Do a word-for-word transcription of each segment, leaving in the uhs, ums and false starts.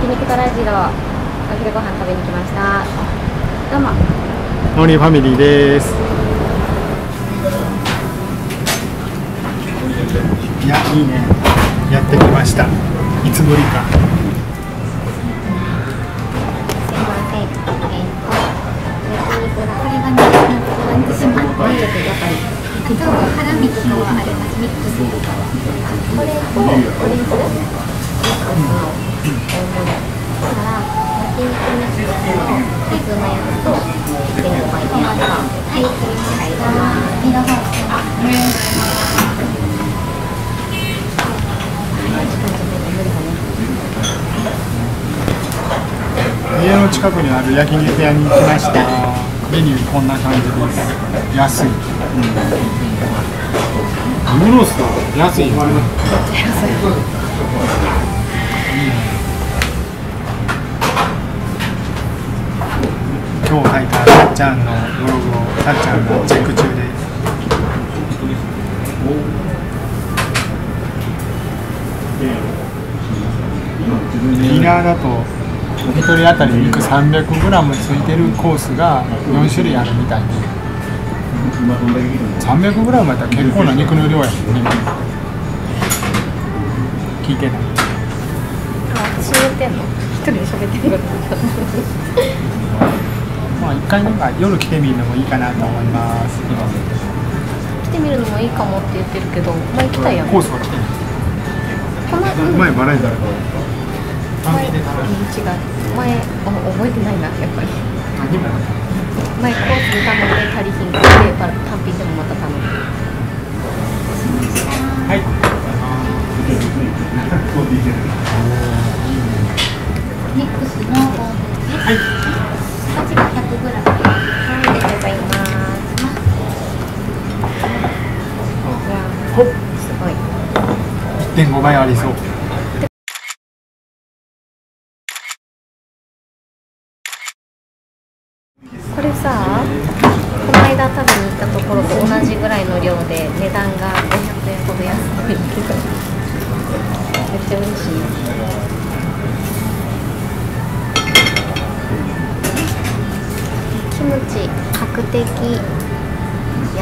肉とラジロお昼ご飯食べに来ました。どうもモーニーファミリーです。いや、いいね、やってきました。いつぶりか。 すいません、えっと焼肉がこれがね、なんと私も満足やっぱりあとハラミとかはあります。ミックスとかはこれとオレンジミックスの大盛りから焼肉ミックスの普通のやつといってんごばいのやつがはい、はい、色が家の近くにある焼肉屋に行きました。メニューこんな感じです。安い。うん、ムロス安いよね。今日書いたたっちゃんのブログをたっちゃんがチェック中です。ディナーだとひとり当たり肉 さんびゃくグラム ついてるコースがよんしゅるいあるみたいで、さんびゃくグラム やったら結構な肉の量やもんね。聞いてない。 私言ってんの？一人で喋ってるの？ まあ一回なんか夜来てみるのもいいかなと思います。 来てみるのもいいかもって言ってるけど、前来たやん。 コースが来てる。 この前バラエティーだろ。 前、違う。前、覚えてないな、やっぱり。前、コースで頼んで足りひんかって単品でもまた頼む。 はい。 ミックスのはい。こちらひゃくグラム。はい、ありがとうございます。いや、すごい。 いってんごばいありそう。 これさ、この間食べに行ったところと同じぐらいの量で値段がごひゃくえんほど安いけどめっちゃ嬉しい。キムチ確定やった。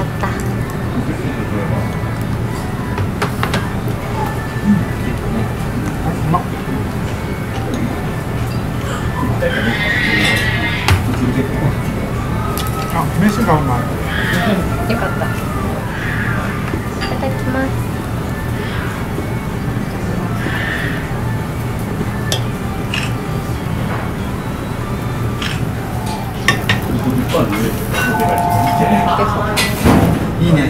あ、飯がうまい。よかった。いただきます。 いいね。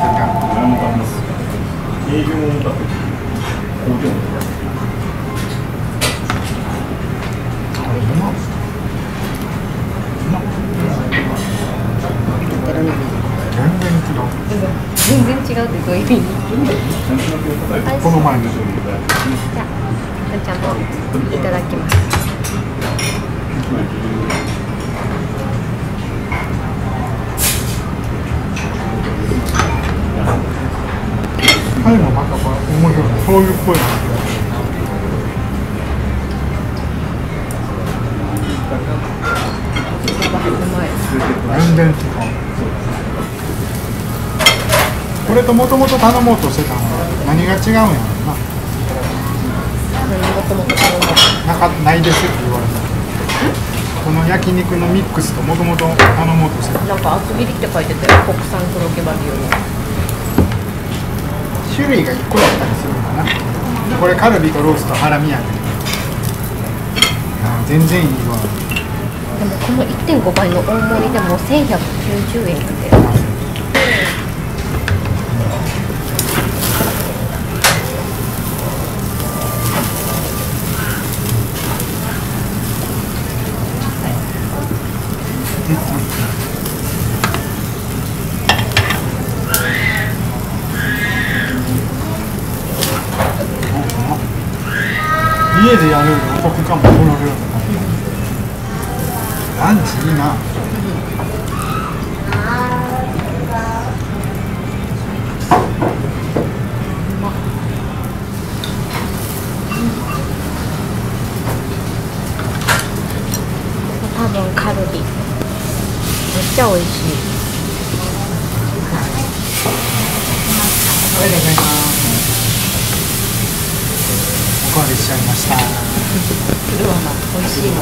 全然違うってどういう意味？ この前の。 じゃあ、ちゃんといただきます。 彼もまた面白い。そういう声なんですよ。全然違う。これともともと頼もうとしてたのは何が違うんやろうな。 もともと頼もう。 なかないですって言われた。この焼肉のミックスともともと頼もうとしてた。 なんか厚切りって書いてたよ。国産黒毛和牛の。 種類がいっこだったりするのかな。これカルビとロースとハラミやね。全然いいわ。 でもこの いってんごばいの大盛りでもせんひゃくきゅうじゅうえんって。 家でやるよりお得かも。この量ランチいいな。 ーボンカルビめっちゃ美味しい。 ありがとうございます。おかわりしちゃいました。 するわな、美味しいの。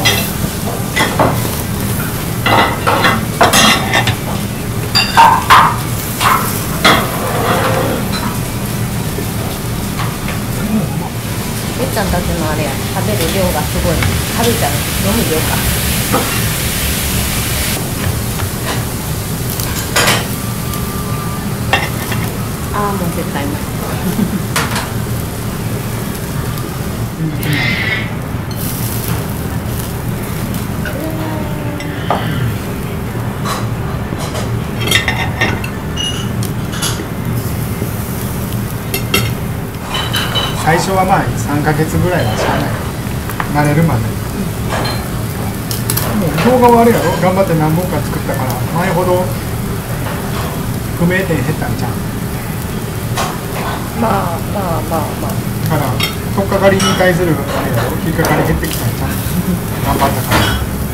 ゆっちゃんたちのあれや、食べる量がすごい。はるちゃん飲む量か。ああ、もう絶対無理。 最初はまあさんかげつぐらいはしゃあない慣れるまで、もう動画はあれやろ、頑張って何本か作ったから前ほど不明点減ったんじゃん。 まあまあまあまあだから取っかかりに対するあれやろ、引っかかり減ってきたんじゃん頑張ったから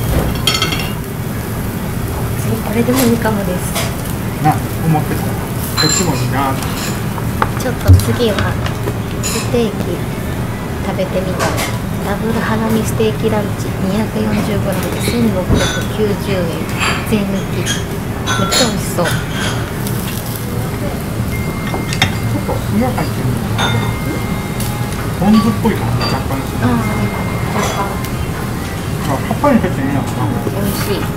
次これでもいいかもですな、思ってた。こっちもいいな。 ちょっと次はステーキ食べてみたい。ダブルハラミステーキランチ にひゃくよんじゅうグラム でせんろっぴゃくきゅうじゅうえん税抜き。めっちゃ美味しそう。 ちょっと裏入ってるポン酢っぽいかな、若干。 ああ、 あ、葉っぱに入っていいのかな。 美味しい。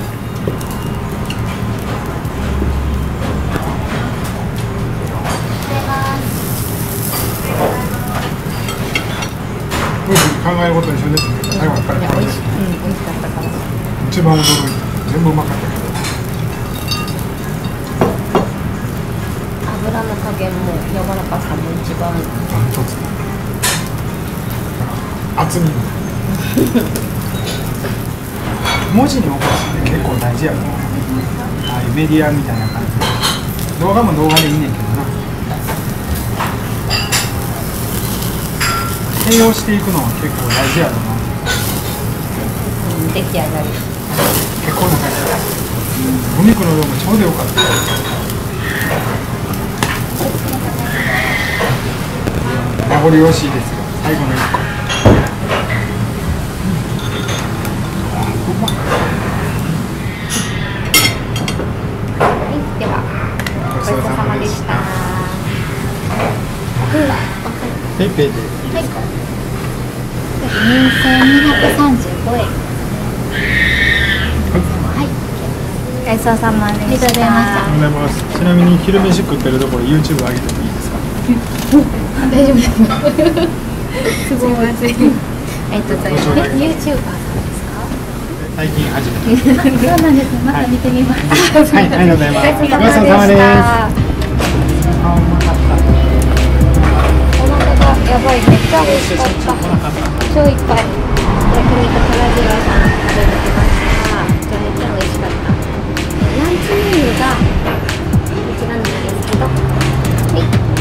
考えること一緒ですね。最後やっぱり美味しい、うん、美味しかったから。 一番驚いた。全部うまかったけど。 油の加減も柔らかさも一番。 ダントツ。厚み。文字に起こすって結構大事やと思う。ああいうメディアみたいな感じで。動画も動画でいいねんけどな。併用していくのは結構大事やろな。 うん、出来上がり。 結構な感じだ。お肉の量もちょうどよかった。名残惜しいですよ。最後の一個。 はい、ではごちそうさまでした。 ペイペイでいいですか？ にせんにひゃくさんじゅうごえん。はい。ごちそうさまでした。ありがとうございました。 ありがとうございます。ちなみに昼飯食ってるところ YouTube 上げてもいいですか？ 大丈夫です。すごいまずい。えっと、ユーチューバーさんですか？ 最近始めて。 そうなんです。また見てみます。 はい、ありがとうございます。 ごちそうさまでした。あ、うまかった。お腹がやばい、めっちゃ美味しかった。超いっぱい。焼肉トラジラさん食べてきました。めちゃめちゃ美味しかった。ランチメニューがこちらなんですけど、はい。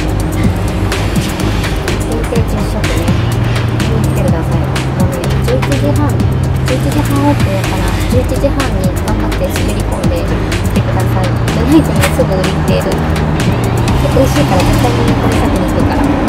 限定じゅっしょくね。見てください。もうね、じゅういちじはん、じゅういちじはんオープンやから、じゅういちじはんに頑張って滑り込んで来てください。じゃないとね、すぐ売り切れる。美味しいから絶対にこれ先に行くから。